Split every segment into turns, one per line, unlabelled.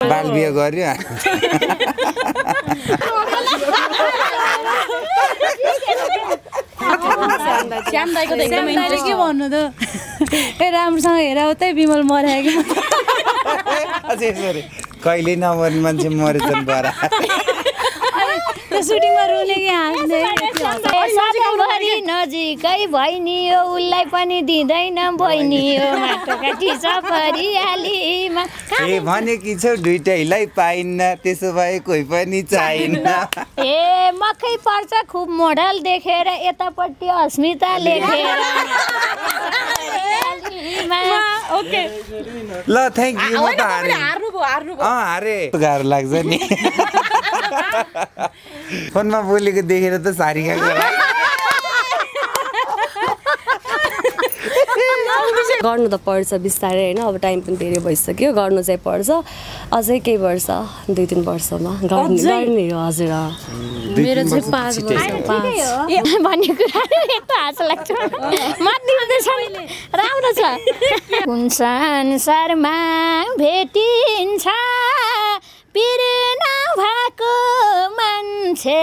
बाल बिहे गर्यो
श्याम दाइको त एकदमै
के भन्नु त ए राम्रोसँग हेर उतै बिमल मर्या कि
कहिले नमर्ने मान्छे मरेछन् बरा
सुटिङमा रुने कि हाँस्ने
सधैँभरि नजिकै भइनी हो उसलाई पनि दिँदैन बहिनी हो माटोकाटी सफरियालीमा
ए भनेकी छौ दुइटैलाई पाइन्न त्यसो भए कोही पनि चाहिन्न
ए मकै पर्छ खुब मोडल देखेर यतापट्टि अस्मिता लेखेर
ओके
ल थ्याङ्क यू म त
हार्नु
हारे गाह्रो लाग्छ नि फोनमा बोलेको देखेर त सारिकाको
गर्नु त पर्छ बिस्तारै होइन अब टाइम पनि धेरै भइसक्यो गर्नु चाहिँ पर्छ अझै केही वर्ष 2-3 वर्षमा गर्ने हो हजुर
मेरो चाहिँ 5 वर्ष
भन्ने कुरा यस्तो हाँस लाग्छ राम्रो छ कुन संसारमा भेटिन्छ पिर नभएको मान्छे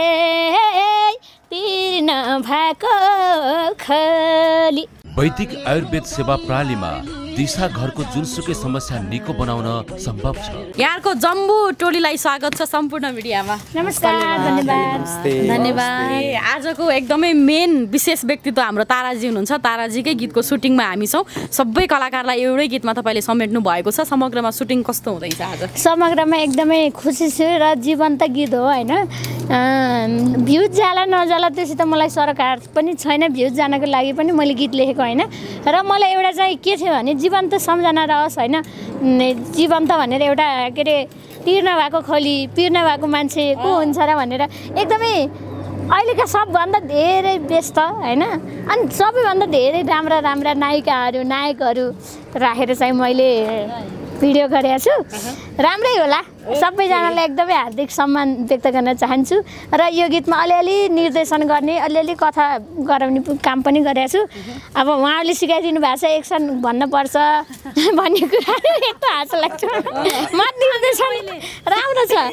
पिर नभएको खली
वैदिक आयुर्वेद सेवा प्रणालीमा दिशा घरको जुनसुकै समस्या निको बनाउन सम्भव छ।
यहाँको जम्बू टोलीलाई स्वागत छ सम्पूर्ण मिडियामा।
नमस्कार,
धन्यवाद। आजको एकदमै मेन विशेष व्यक्तित्व हाम्रो ताराजी हुनुहुन्छ। ताराजीकै गीतको सुटिङमा हामी छौँ। सबै कलाकारलाई एउटै गीतमा तपाईँले समेट्नु भएको छ। समग्रमा सुटिङ कस्तो हुँदैछ आज?
समग्रमा एकदमै खुसी छु र जीवन्त गीत हो होइन। भ्युज जाला नजाला त्यसै त मलाई सरकार पनि छैन। भ्युज जानको लागि पनि मैले गीत लेखेको होइन र मलाई एउटा चाहिँ के थियो भने जीवन्त सम्झना रहोस् होइन। जीवन्त भनेर एउटा के अरे पिर नभएको खोली पिर नभएको मान्छे को हुन्छ र भनेर एकदमै अहिलेका सबभन्दा धेरै व्यस्त होइन। अनि सबैभन्दा धेरै राम्रा राम्रा नायिकाहरू नायकहरू राखेर चाहिँ मैले भिडियो गरेको छु। राम्रै होला। सबैजनालाई एकदमै हार्दिक सम्मान व्यक्त गर्न चाहन्छु र यो गीतमा अलिअलि निर्देशन गर्ने अलिअलि कथा गराउने काम पनि गरेको छु। अब उहाँहरूले सिकाइदिनु भएको छ एक्सन भन्नुपर्छ भन्ने कुरा यस्तो हाँस लाग्छ। म निर्देशन राम्रो छ।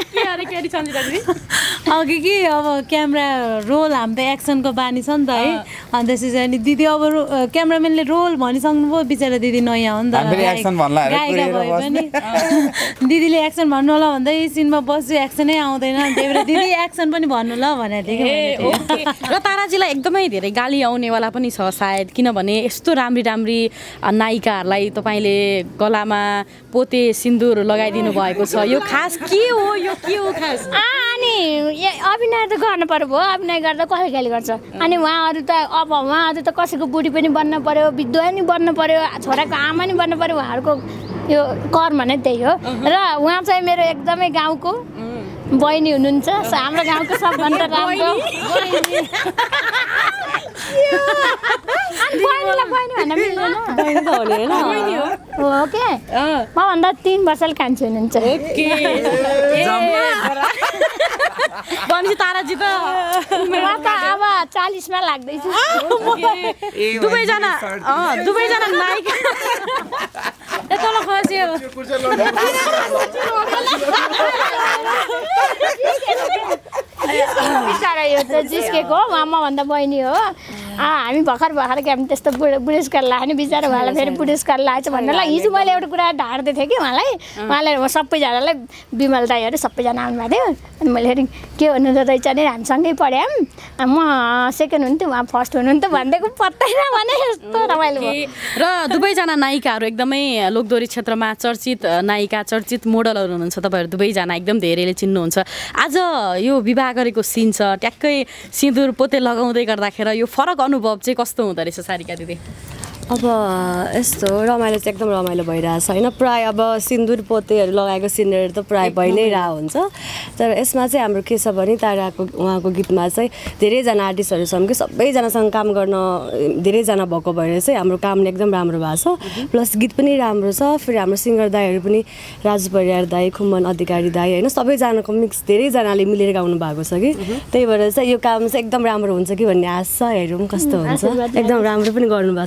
अघि कि अब क्यामेरा रोल हाम्रो त एक्सनको बानी छ नि त है। अनि त्यसपछि अनि दिदी अब क्यामेराम्यानले रोल भनिसक्नुभयो। बिचरा दिदी नयाँ हो नि त, गायिका भए पनि दिदीले एक्सन भन्नु होला भन्दै सिनमा बस्यो एक्सनै आउँदैन। त्यही भएर दिदी एक्सन पनि भन्नु ल भनेको थिएँ।
र ताराजीलाई एकदमै धेरै गाली आउनेवाला पनि छ सायद, किनभने यस्तो राम्री राम्री नायिकाहरूलाई तपाईँले गलामा पोते सिन्दुर लगाइदिनु भएको छ। यो खास के हो? यो के हो खास?
अनि अभिनय त गर्नु पर्यो भयो। अभिनय गर्दा कसले गाली गर्छ? अनि उहाँहरू त अब उहाँहरू त कसैको बुढी पनि बन्न पर्यो, विधवा नि बन्न पर्यो, छोराको आमा नि बन्न पर्यो। उहाँहरूको यो कर्म नै त्यही हो। र उहाँ चाहिँ मेरो एकदमै गाउँको बहिनी हुनुहुन्छ। हाम्रो गाउँको सबभन्दा राम्रो हो के मभन्दा 3 वर्षले कान्छी हुनुहुन्छ।
भनेपछि ताराजी त
अब 40मा लाग्दैछु।
दुवैजना नायिका
तल खस्यो।
बिचरा यो त जिस्केको हो। मभन्दा बहिनी हो। हामी भर्खर के हामी त्यस्तो बुढेसकाल लाग्यो नि। बिचरा उहाँलाई फेरि बुढेसकाल लागेछ भनेर हिजो मैले एउटा कुरा ढाड्दै थिएँ कि उहाँलाई सबैजनालाई विमल दाईहरू सबैजना आउनुभएको थियो। अनि मैले फेरि के हुनु रहेछ भने हामीसँगै पढ्यौँ। म सेकेन्ड हुन्थ्यो उहाँ फर्स्ट हुनुहुन्थ्यो भनिदिएको पत्तै नभने यस्तो रमाइलो भयो।
र दुवैजना नायिकाहरू एकदमै लोकदोरी क्षेत्रमा चर्चित नायिका चर्चित मोडलहरू हुनुहुन्छ। तपाईँहरू दुवैजना एकदम धेरैले चिन्नुहुन्छ। आज यो विवाह गरेको सिन छ, ट्याक्कै सिन्दुर पोते लगाउँदै गर्दाखेरि यो फरक अनुभव चाहिँ कस्तो हुँदो रहेछ सारिका दिदी?
अब यस्तो रमाइलो चाहिँ एकदम रमाइलो भइरहेछ होइन। प्रायः अब सिन्दुर पोतेहरू लगाएको सिनहरू त प्रायः भइ नै रहेको हुन्छ। तर यसमा चाहिँ हाम्रो के छ भने ताराको उहाँको गीतमा चाहिँ धेरैजना आर्टिस्टहरू छौँ कि सबैजनासँग काम गर्न धेरैजना भएको भएर चाहिँ हाम्रो काम एकदम राम्रो भएको छ। प्लस गीत पनि राम्रो छ। फेरि हाम्रो सिङ्गर दाईहरू पनि राजु परियार दाई, खुम्मन अधिकारी दाई होइन सबैजनाको मिक्स धेरैजनाले मिलेर गाउनु भएको छ कि त्यही भएर चाहिँ यो काम चाहिँ एकदम राम्रो हुन्छ कि भन्ने आश छ। हेरौँ कस्तो हुन्छ। एकदम राम्रो पनि गर्नुभएको छ ताराले।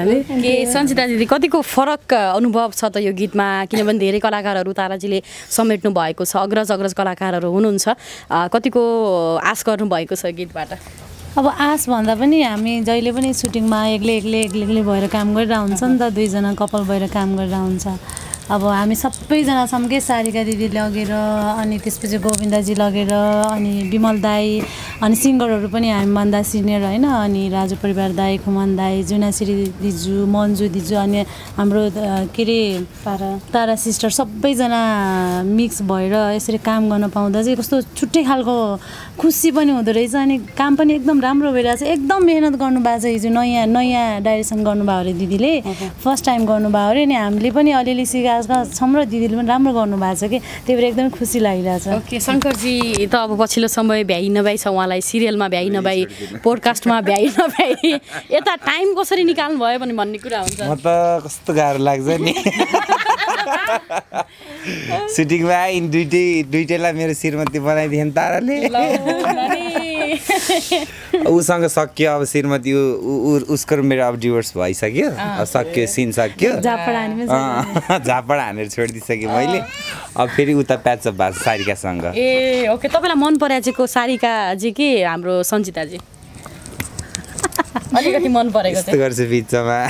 भने
के सञ्चिता दिदी कतिको फरक अनुभव छ त यो गीतमा किनभने धेरै कलाकारहरू ताराजीले समेट्नु भएको छ अग्रज कलाकारहरू हुनुहुन्छ कतिको आश गर्नु भएको छ गीतबाट
अब आश भन्दा पनि हामी जहिले पनि सुटिङमा एक्लै भएर काम गरिरहेको हुन्छ नि त दुईजना कपाल भएर काम गरिरहेको हुन्छ अब हामी सबैजना सँगै सारिका दिदी लगेर अनि त्यसपछि गोविन्दाजी लगेर अनि विमल दाई अनि सिङ्गरहरू पनि हामीभन्दा सिनियर होइन अनि राजु परिवार दाई खुमन दाई जुनाश्री दिजु मन्जु दिजु अनि हाम्रो के अरे तारा सिस्टर सबैजना मिक्स भएर यसरी काम गर्न पाउँदा चाहिँ कस्तो छुट्टै खालको खुसी पनि हुँदो रहेछ अनि काम पनि एकदम राम्रो भइरहेछ एकदम मेहनत गर्नुभएको छ हिजो नयाँ डाइरेक्सन गर्नुभयो अरे दिदीले फर्स्ट टाइम गर्नुभयो अरे अनि हामीले पनि अलिअलि सिकाएको छौँ र दिदीले पनि राम्रो गर्नुभएको छ कि त्यही भएर एकदमै खुसी लागिरहेछ
ओके शङ्करजी त अब पछिल्लो समय भ्याइ नभ्याइ छ उहाँलाई सिरियलमा भ्याइ नभ्याइ पोडकास्टमा भ्याइ नभ्याइ यता टाइम कसरी निकाल्नु भयो भन्ने कुरा हुन्छ
म त कस्तो गाह्रो लाग्छ नि सुटिङमा आइन दुइटैलाई मेरो श्रीमती बनाइदिए नि ताराले उसँग सक्यो अब श्रीमती उसको मेरो अब डिभोर्स भइसक्यो सक्यो सिन सक्यो झापड हानेर छोडिदिइसकेँ मैले अब फेरि उता प्याचअप भएको छ सारिकासँग
ए ओके तपाईँलाई मन परेको सारिकाजी कि हाम्रो सञ्चिताजी अलिकति मन परेको
यस्तो गर्छु बिचमा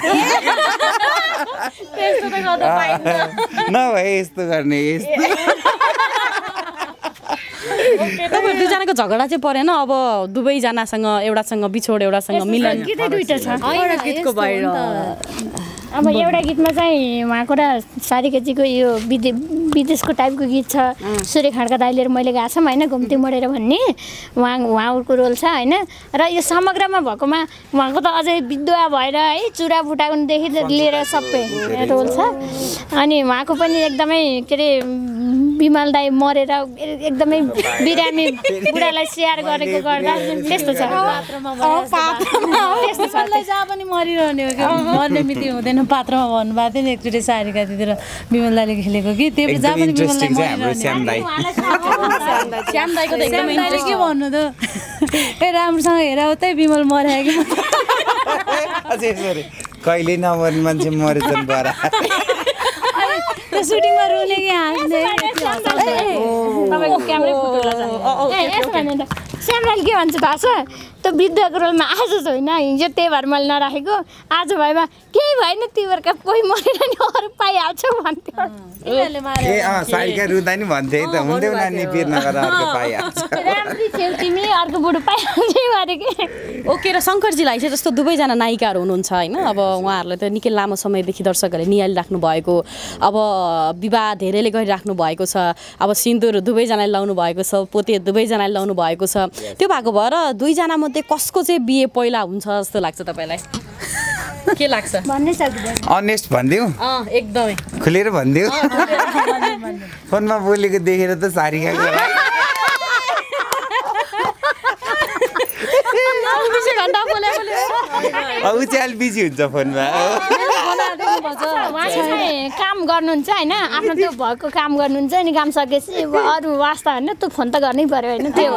नभए यस्तो गर्ने
तपाईँ दुईजनाको झगडा चाहिँ परेन अब दुवैजनासँग एउटासँग बिछोड एउटासँग मिलन
गीतको बाहिर
अब एउटा गीतमा चाहिँ उहाँको र सारिकाजीको यो विदेशको टाइपको गीत छ सूर्य खड्का दाइले मैले गाएको छौँ होइन घुम्ती मोडेर भन्ने उहाँको रोल छ होइन र यो समग्रमा भएकोमा उहाँको त अझै विधवा भएर है चुरा फुटाउनुदेखि लिएर सबै रोल छ अनि उहाँको पनि एकदमै के अरे विमल दाई मरेर एकदमै बिरामी बुढालाई स्याहार गरेको गर्दा त्यस्तो छ
त्यस्तो छ जहाँ पनि मरिरहने हो कि मर्ने मिति हुँदैन पात्रमा भन्नुभएको थियो नि एकचोटि सारिका दिदी र विमल दाईले खेलेको कि त्यो जहाँ पनि के भन्नु त ए राम्रोसँग हेर उतै विमल मर्यो कि
कहिले नमर्ने मान्छे मरेछन् बरा
त्यो सुटिङमा रोले कि हाँस्ने
श्यामलाल के भन्छ थाहा छ त्यो वृद्धको रोलमा आज होइन हिजो त्यही भएर मैले नराखेको आज भएमा केही भएन तिमीहरूका कोही मरेर नि अरू पाइहाल्छौ भन्थ्यो
सारिका रुँदा नि भन्थे त हुन्थ्यो नानी पिर नगर अर्को पाइहाल्छ
राम्री थियौ तिमी अर्को बुढो पाइहाल्छौ अरे के
ओके र शङ्करजीलाई चाहिँ जस्तो दुवैजना नायिकाहरू हुनुहुन्छ होइन अब उहाँहरूलाई त निकै लामो समयदेखि दर्शकहरूले निहालिराख्नु भएको अब विवाह धेरैले गरिराख्नु भएको छ अब सिन्दुर दुवैजनाले लाउनु भएको छ पोते दुवैजनाले लाउनु भएको छ त्यो भएको भएर दुईजना मध्ये कसको चाहिँ बिहे पहिला हुन्छ जस्तो लाग्छ तपाईँलाई के लाग्छ
भन्नै सक्दैन
अनेस्ट भनिदिउँ
एकदमै
खुलेर भनिदिउँ फोनमा बोलेको देखेर त सारिकाको उचाल बिजी हुन्छ फोनमा
काम गर्नुहुन्छ होइन आफ्नो त्यो भएको काम गर्नुहुन्छ अनि काम सकेपछि अरू वास्ता होइन त्यो फोन त गर्नै पर्यो होइन त्यो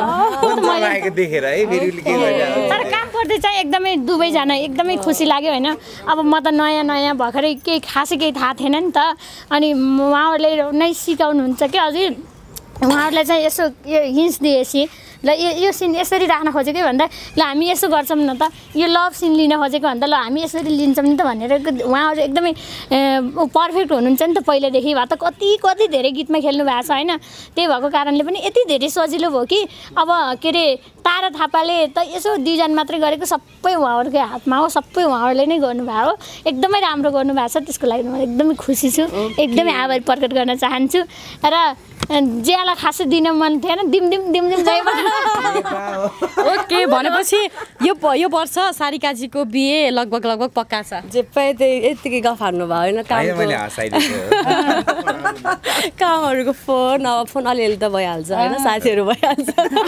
तर काम गर्दै चाहिँ एकदमै दुवैजना एकदमै खुसी लाग्यो होइन अब म त नयाँ भर्खरै केही खासै केही थाहा थिएन नि त अनि उहाँहरूले नै सिकाउनुहुन्छ कि अझै उहाँहरूलाई चाहिँ यसो यो हिन्स दिएपछि ल यो सिन यसरी राख्न खोजेको भन्दा ल हामी यसो गर्छौँ न त यो लभ सिन लिन खोजेको भन्दा ल हामी यसरी लिन्छौँ नि त भनेर उहाँहरू एकदमै पर्फेक्ट हुनुहुन्छ नि त पहिलादेखि भए त कति धेरै गीतमा खेल्नु भएको छ होइन त्यही भएको कारणले पनि यति धेरै सजिलो भयो कि अब के अरे तारा थापाले त यसो 2 जन मात्रै गरेको सबै उहाँहरूकै हातमा हो सबै उहाँहरूले नै गर्नुभएको हो एकदमै राम्रो गर्नुभएको छ त्यसको लागि म एकदमै खुसी छु एकदमै आभार प्रकट गर्न चाहन्छु र ज्याला खासै दिन मन थिएन दिम जाइ
ओके भनेपछि यो वर्ष सारिकाजीको बिहे लगभग पक्का छ
जे पाए त्यही यतिकै गफ हान्नु भयो होइन कामहरूको फोन अलिअलि त भइहाल्छ होइन साथीहरू भइहाल्छ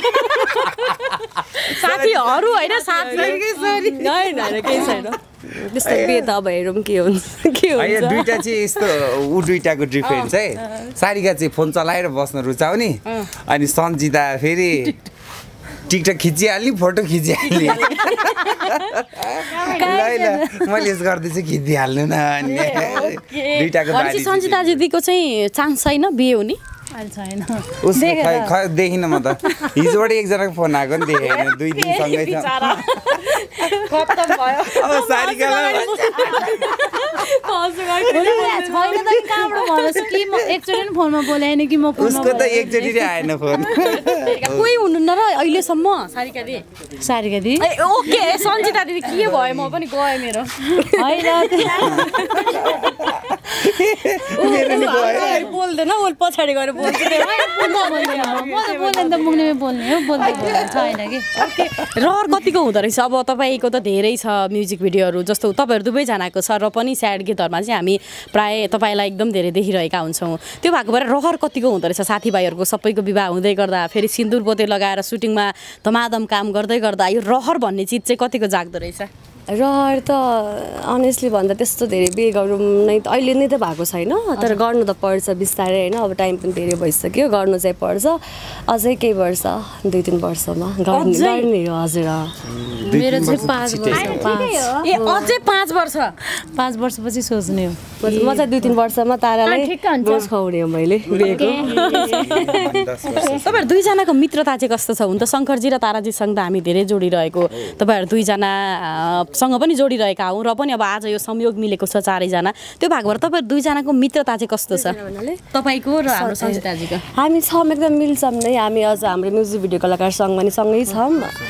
साथीहरू होइन केही छैन
त्यस्तो बिहे त अब हेरौँ के हुन्छ
दुइटा चाहिँ यस्तो ऊ दुइटाको डिफ्रेन्स है सारिका चाहिँ फोन चलाएर बस्न रुचाउने अनि सञ्चिता फेरि टिकटक खिचिहाल्ने फोटो खिचिहाल्ने मैले यस गर्दैछु गीत दिइहाल्नु न अनि दुईटाको बारी
सञ्जिता दिदीको चाहिँ चान्स छैन बिहे हुने
छैन
देखिन म त हिजोबाट एकजनाको फोन आएको नि देखेन 2 दिन सँगै छ
खत्तम भयो
अब सारिकालाई
छैन त कहाँबाट भन्नुहोस् कि म एकचोटि नि फोनमा बोले हैन कि म फोनमा
उसको त एकचोटि नै आएन फोन
कोही हुनुहुन्न र अहिलेसम्म सारिका दिदी ओके सञ्जिता दिदी के भयो म पनि गएँ मेरो होइन बोल्दैन ओल पछाडि गएर बोल्छ
बोल्दैन त मुग्नेमै बोल्ने हो बोल्दै छैन कि
रहर कतिको हुँदो रहेछ अब तपाईँको त धेरै छ म्युजिक भिडियोहरू जस्तो तपाईँहरू दुवैजनाको छ र पनि स्याड गीतहरूमा चाहिँ हामी प्रायः तपाईँलाई एकदम धेरै देखिरहेका हुन्छौँ त्यो भएको भएर रहर कतिको हुँदो रहेछ साथीभाइहरूको सबैको विवाह हुँदै गर्दा फेरि सिन्दुर पोते लगाएर सुटिङमा धमाधम काम गर्दै गर्दा यो रहर भन्ने चिज चाहिँ कतिको जाग्दो रहेछ
रहर त अनेस्टली भन्दा त्यस्तो धेरै बिहे गरौँ नै त अहिले नै त भएको छैन तर गर्नु त पर्छ बिस्तारै होइन अब टाइम पनि धेरै भइसक्यो गर्नु चाहिँ पर्छ अझै केही वर्ष 2-3 वर्षमा गर्ने हो हजुर
मेरो चाहिँ 5 वर्ष
अझै 5 वर्ष
5 वर्षपछि सोच्ने हो
म चाहिँ 2-3 वर्षमा तारालाई बोझ खुवाउने हो मैले बिहेको
तपाईँहरू दुईजनाको मित्रता चाहिँ कस्तो छ हुन त शङ्करजी र ताराजीसँग त हामी धेरै जोडिरहेको तपाईँहरू दुईजना सँग पनि जोडिरहेका हौँ र पनि अब आज यो संयोग मिलेको छ चारैजना त्यो भएको भएर तपाईँहरू दुईजनाको मित्रता चाहिँ कस्तो छ तपाईँको र हाम्रो सञ्जिताजीको
हामी छौँ एकदम मिल्छौँ नै हामी अझ हाम्रो म्युजिक भिडियो कलाकारसँग पनि सँगै छौँ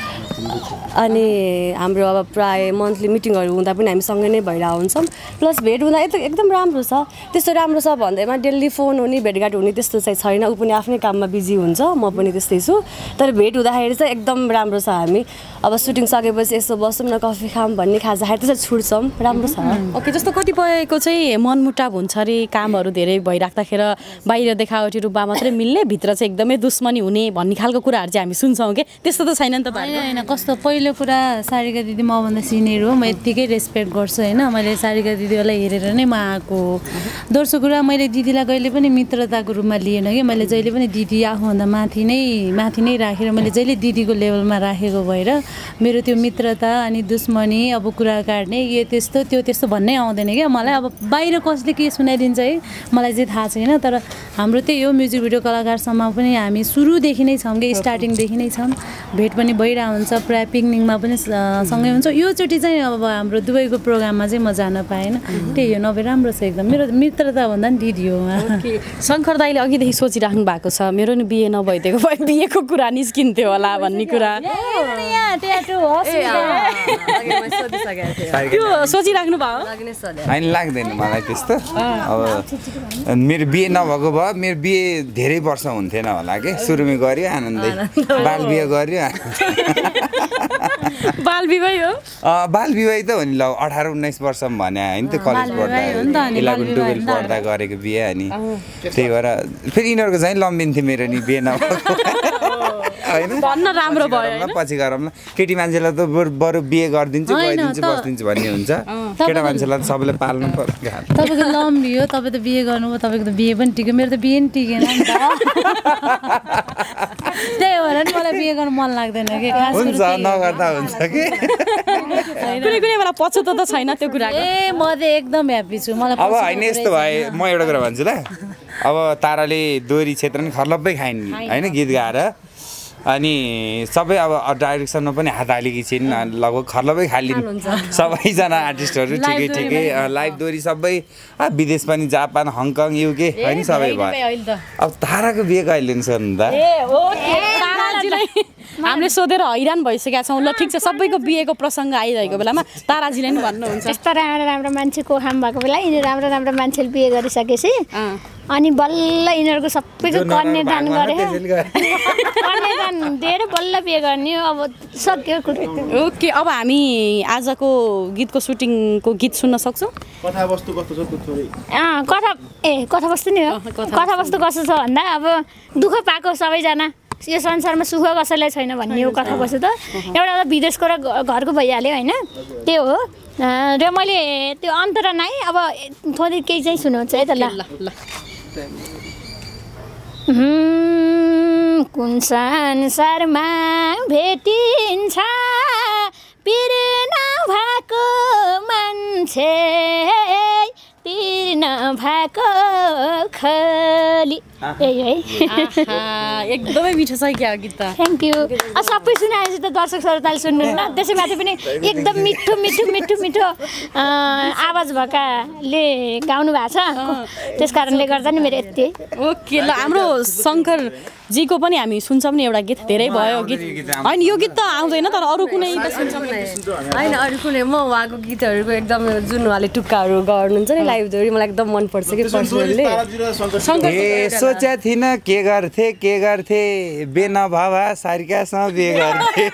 अनि हाम्रो अब प्राय मन्थली मिटिङहरू हुँदा पनि हामी सँगै नै भएर हुन्छौँ प्लस भेट हुँदा एकदम राम्रो छ त्यस्तो राम्रो छ भन्दैमा डेली फोन हुने भेटघाट हुने त्यस्तो चाहिँ छैन ऊ पनि आफ्नै काममा बिजी हुन्छ म पनि त्यस्तै छु तर भेट हुँदाखेरि चाहिँ एकदम राम्रो छ हामी अब सुटिङ सकेपछि यसो बसौँ न कफी खाऊँ भन्ने खाजा खाएर त्यसरी छुट्छौँ राम्रो छ
ओके जस्तो कतिपयको चाहिँ मनमुटाव हुन्छ अरे कामहरू धेरै भइराख्दाखेरि बाहिर देखावटी रूपमा मात्रै मिल्ने भित्र चाहिँ एकदमै दुश्मनी हुने भन्ने खालको कुराहरू चाहिँ हामी सुन्छौँ कि त्यस्तो त छैन नि त
होइन कस्तो पहिलो कुरा सारिका दिदी मभन्दा सिनियर हो म यत्तिकै रेस्पेक्ट गर्छु होइन मैले सारिका दिदीलाई हेरेर नै म आएको हो दोस्रो कुरा मैले दिदीलाई कहिले पनि मित्रताको रूपमा लिएन कि मैले जहिले पनि दिदी आफूभन्दा माथि नै राखेर मैले जहिले दिदीको लेभलमा राखेको भएर मेरो त्यो मित्रता अनि दुश्मनी अब कुरा काट्ने यो त्यस्तो त्यो त्यस्तो भन्नै आउँदैन क्या मलाई अब बाहिर कसले के सुनाइदिन्छ है मलाई चाहिँ थाहा छैन तर हाम्रो त्यही हो म्युजिक भिडियो कलाकारसम्म पनि हामी सुरुदेखि नै छौँ कि स्टार्टिङदेखि नै छौँ भेट पनि भइरहेको हुन्छ प्रायः पिकनिकमा पनि सँगै हुन्छ योचोटि चाहिँ अब हाम्रो दुवैको प्रोग्राममा चाहिँ म जान पाएन त्यही हो नभए राम्रो छ एकदम मेरो मित्रता भन्दा पनि दिदी हो
शङ्कर दाइले अघिदेखि सोचिराख्नु भएको छ मेरो नि बिहे नभइदिएको भए बिहेको कुरा निस्किन्थ्यो होला भन्ने कुरा सोचिराख्नु भयो
होइन लाग्दैन मलाई त्यस्तो अब मेरो बिहे नभएको भए मेरो बिहे धेरै वर्ष हुन्थेन होला कि सुरुमै गऱ्यो आनन्दै बाल बिहे गऱ्यो
बाल विवाह हो
बाल विवाह त हो नि ल 18-19 वर्षमा भने होइन त्यो कलेज पढ्दा 11-12 पढ्दा गरेको बिहे अनि त्यही भएर फेरि यिनीहरूको चाहिँ लम्बिन्थ्यो मेरो नि बिहे नभएको
भन्न राम्रो भयो
पछि गरौँ ल केटी मान्छेलाई त बरु बिहे गरिदिन्छु गइदिन्छु बस्दिन्छु भन्ने हुन्छ केटा मान्छेलाई त सबैले पाल्नु पर्छ
तपाईँको लम्बी हो तपाईँ त बिहे गर्नुभयो तपाईँको त बिहे पनि टिक्यो मेरो त बिहे नि टिकेन नि त त्यही भएर नि मलाई बिहे गर्नु मन लाग्दैन कि
हुन्छ नगर्दा हुन्छ कि
कुनै कुनै बेला पछुतो त छैन त्यो कुरा
ए म त एकदम ह्याप्पी छु मलाई
अब होइन यस्तो भए म एउटा कुरा भन्छु ल अब ताराले दोहोरी क्षेत्र नि खर्लप्पै खाइन् होइन गीत गाएर अनि सबै अब डाइरेक्सनमा पनि हात हालेकी छिन् लगभग खर्लबै खालिन् सबैजना आर्टिस्टहरू ठिकै ठिकै लाइभ दोहोरी सबै विदेश पनि जापान हङकङ युके होइन सबै भयो अब ताराको बिहे कहिले हुन्छ नि त
हामीले सोधेर हैरान भइसकेका छौँ ल ठिक छ सबैको बिहेको प्रसङ्ग आइरहेको बेलामा ताराजीले नि भन्नुहुन्छ
यस्तो राम्रो राम्रो मान्छेको काम भएको बेला यिनीहरू राम्रो राम्रो मान्छेले बिहे गरिसकेपछि अनि बल्ल यिनीहरूको सबैको कन्यादान गरे कन्यादान दिएर बल्ल बिहे गर्ने अब सक्यो
ओके अब हामी आजको गीतको सुटिङको गीत सुन्न सक्छौँ
कथावस्तु कस्तो छ थोरै
कथावस्तु नि हो कथावस्तु कस्तो छ भन्दा अब दुःख पाएको सबैजना यो संसारमा सुख कसैलाई छैन भन्ने हो कथावस्तु त एउटा त विदेशको र घरको भइहाल्यो होइन त्यो हो र मैले त्यो अन्तरा नै अब थोरै केही चाहिँ सुनाउँछु है त ल कुन संसारमा भेटिन्छ पिर नभएको मान्छे तिर नभएको खली यही है
एकदमै मिठो छ क्या गीत त
थ्याङ्क यू सबै सुनाएपछि त दर्शक श्रोताले सुन्नु न त्यसै माथि पनि एकदम मिठो मिठो मिठो मिठो आवाज भएकाले गाउनु भएको छ त्यस कारणले गर्दा नि मेरो यति
ओके ल हाम्रो शङ्कर जीको पनि हामी सुन्छौँ नि एउटा गीत धेरै भयो गीत होइन यो गीत त आउँदैन तर अरू कुनै त सुन्छौँ
होइन अरू कुनै म उहाँको गीतहरूको एकदम जुन उहाँले टुक्काहरू गर्नुहुन्छ नि लाइभ मलाई एकदम मनपर्छ कि पर्सनली
सोचे थिइनँ के गर्थे बेना भावा सारिकासँग बे गर्थे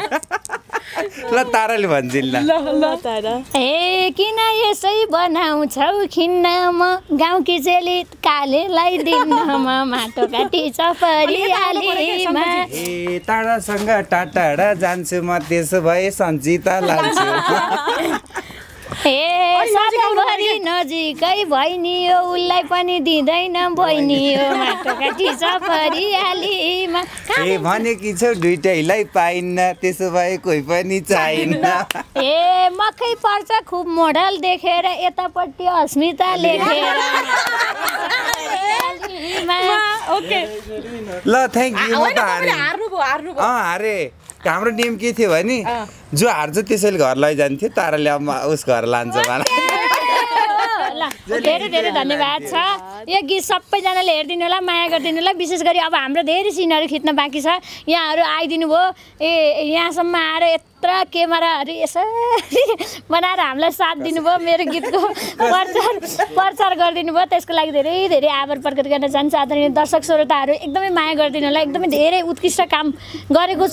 ल ताराले भन्छन्
ल तारा
ए किन यसै बनाउँछौ खिन्न म गाउँकी चेली कालेलाई दिन्न म माटो काटी चपरियालीमा
ए तारासँग टाढा जान्छु म त्यसो भए सञ्चिता लान्छु
ए सधैँभरि नजिकै भइनी हो उसलाई पनि दिँदैन बहिनी हो माटो काटी चपरियालीमा
ए भनेकी छौ दुइटैलाई पाइन्न त्यसो भए कोही पनि चाहिन्न
ए मकै पर्छ खुब मोडल देखेर यतापट्टि अस्मिता लेखेर
ओके
ल थ्याङ्क यू म त हारे हाम्रो नियम के थियो भने जो हार्छ त्यसैले घर लैजान्थ्यो ताराले अब उस घर लान्छ
धेरै धेरै धन्यवाद छ यो गीत सबैजनाले हेरिदिनु होला माया गरिदिनु होला विशेष गरी अब हाम्रो धेरै सिनहरू खिच्न बाँकी छ यहाँहरू आइदिनु भयो यहाँसम्म आएर यत्रो क्यामेराहरू यसरी बनाएर हामीलाई साथ दिनुभयो मेरो गीतको प्रचार गरिदिनु भयो त्यसको लागि धेरै धेरै आभार प्रकट गर्न चाहन्छु आदरणीय दर्शक श्रोताहरू एकदमै माया गरिदिनु होला एकदमै धेरै उत्कृष्ट काम गरेको